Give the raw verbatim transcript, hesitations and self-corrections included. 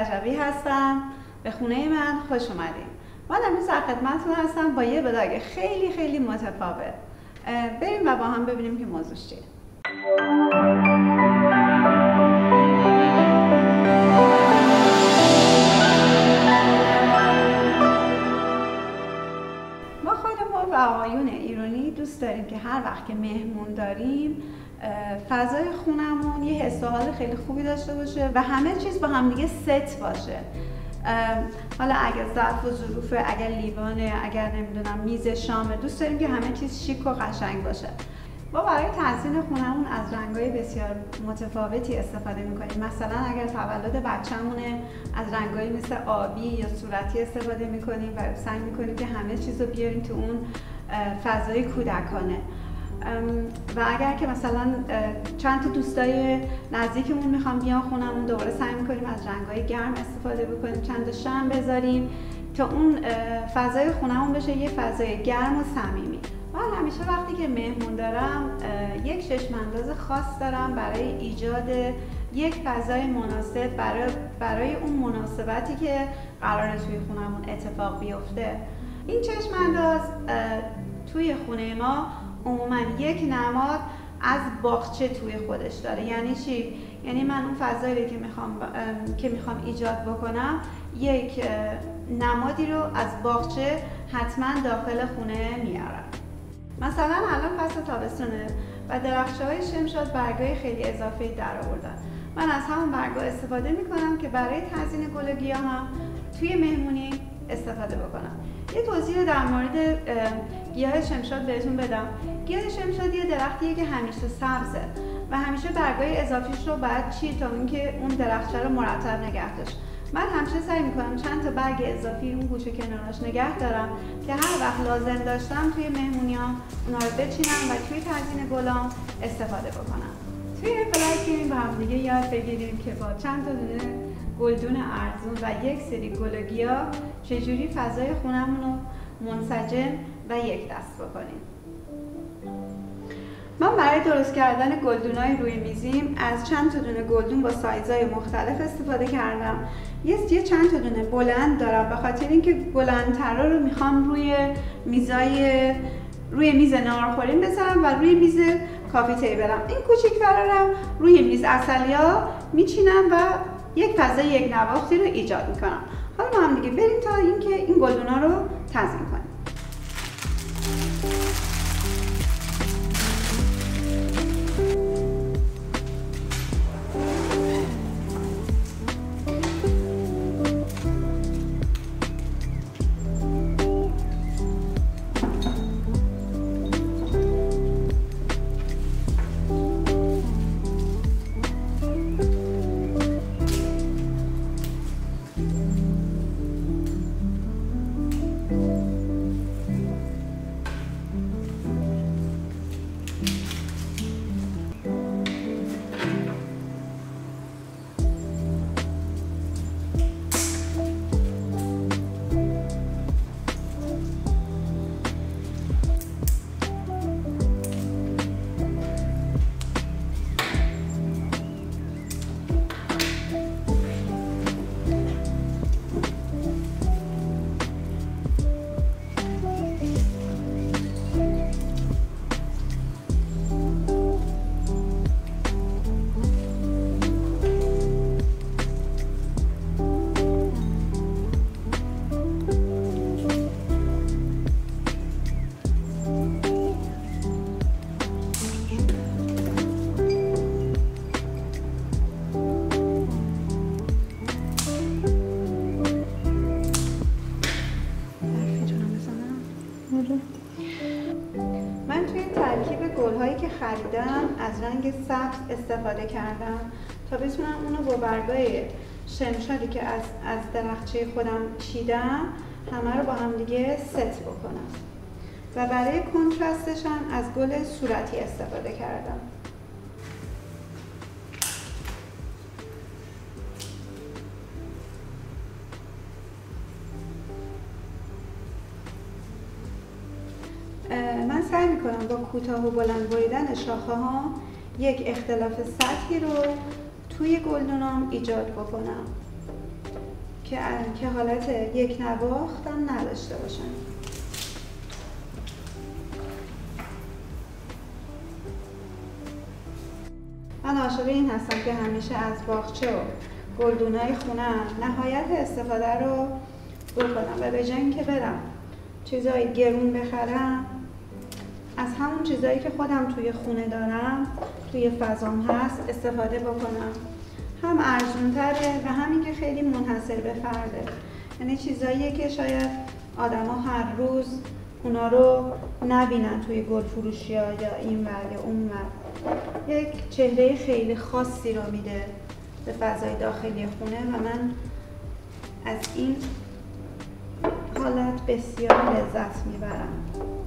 رجبی هستم. به خونه من خوش اومدین. من امروز در خدمتتون هستم با یه بلاگ خیلی خیلی متفاوت. بریم و با هم ببینیم که موضوع چیه. ما خانم‌ها و آقایون ایرانی دوست داریم که هر وقت که مهمون داریم فضای خونمون یه حس و حال خیلی خوبی داشته باشه و همه چیز با هم دیگه ست باشه. حالا اگر ظرف و ظروفه، اگر لیوانه، اگر نمیدونم میز شامه، دوست داریم که همه چیز شیک و قشنگ باشه. ما برای تزیین خونمون از رنگ‌های بسیار متفاوتی استفاده می‌کنیم. مثلا اگر تولد بچه‌مونه از رنگ‌هایی مثل آبی یا صورتی استفاده می‌کنیم و سعی می‌کنیم که همه چیز رو بیاریم تو اون فضای کودکانه. و اگر که مثلا چند تا دوستای نزدیکمون میخوام بیان خونمون، دوباره سعی میکنیم از رنگ‌های گرم استفاده بکنیم، چند تا شمع بذاریم تا اون فضای خونمون بشه یه فضای گرم و صمیمی. من همیشه وقتی که مهمون دارم یک چشم‌انداز خاص دارم برای ایجاد یک فضای مناسب برای برای اون مناسبتی که قراره توی خونمون اتفاق بیفته. این چشم‌انداز توی خونه ما عموما یک نماد از باغچه توی خودش داره. یعنی چی؟ یعنی من اون فضایی که میخوام که میخوام ایجاد بکنم یک نمادی رو از باغچه حتما داخل خونه میارم. مثلا الان فصل تابستونه و درخت‌های شمشاد برگای خیلی اضافی در آوردن. من از همون برگا استفاده میکنم که برای تزیین گل و گیاهم توی مهمونی استفاده بکنم. یه توضیح در مورد گیاه شمشاد بهتون بدم. گیاه شمشاد یه درختیه که همیشه سبزه و همیشه برگای اضافیش رو باید چید تا اینکه اون درخت‌ها رو مرتب نگه داشت. من همیشه سعی میکنم چند تا برگ اضافی اون گوشه کناراش نگه دارم که هر وقت لازم داشتم توی مهمونیام اونا رو بچینم و توی تزیین گلام استفاده بکنم. توی این بلاگ با هم دیگه یاد بگیریم که با چند تا دونه گلدون ارزون و یک سری گل و گیاه چجوری فضای خونمون رو منسجم و یک دست بکنیم. من برای درست کردن گلدونای روی میزیم از چند تا دونه گلدون با سایزهای مختلف استفاده کردم. یه چند تا دونه بلند دارم به خاطر اینکه بلندترا رو میخوام روی میزای روی میز ناهارخوری بذارم و روی میز کافی تیبلم. این کوچیک‌ترا رو روی میز عسلیا میچینم و یک فضای یک نواختی رو ایجاد میکنم. حالا ما هم دیگه بریم تا اینکه این گلدونا رو تزیین کنیم. من توی ترکیب گل‌هایی که خریدم از رنگ سبز استفاده کردم تا بتونم اونو با برگای شمشادی که از از درختچه خودم چیدم همه رو با هم دیگه ست بکنم و برای کنترستش هم از گل صورتی استفاده کردم. من سعی میکنم با کوتاه و بلند بریدن شاخه ها یک اختلاف سطحی رو توی گلدونام ایجاد بکنم. که که حالت یک نواخت هم نداشته باشن. من عاشق این هستم که همیشه از باغچه و گلدونای خونه‌ام نهایت استفاده رو بکنم و به جای اینکه برم چیزای گرون بخرم، از همون چیزایی که خودم توی خونه دارم، توی فضام هست استفاده بکنم. هم ارزون‌تره و همین که خیلی منحصر به فرده. یعنی چیزاییه که شاید آدما هر روز اونا رو نبینن توی گل فروشی‌ها یا این ور یا اون ور. یک چهره خیلی خاصی رو میده به فضای داخلی خونه و من از این حالت بسیار لذت میبرم.